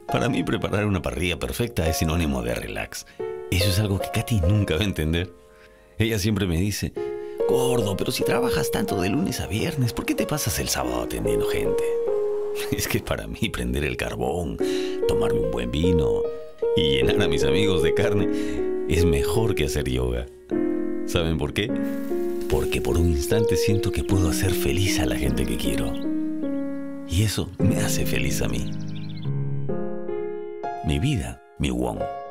Para mí preparar una parrilla perfecta es sinónimo de relax. Eso es algo que Katy nunca va a entender. Ella siempre me dice: gordo, pero si trabajas tanto de lunes a viernes, ¿por qué te pasas el sábado atendiendo gente? Es que para mí prender el carbón, tomarme un buen vino y llenar a mis amigos de carne es mejor que hacer yoga. ¿Saben por qué? Porque por un instante siento que puedo hacer feliz a la gente que quiero. Y eso me hace feliz a mí. Mi vida, mi Wong.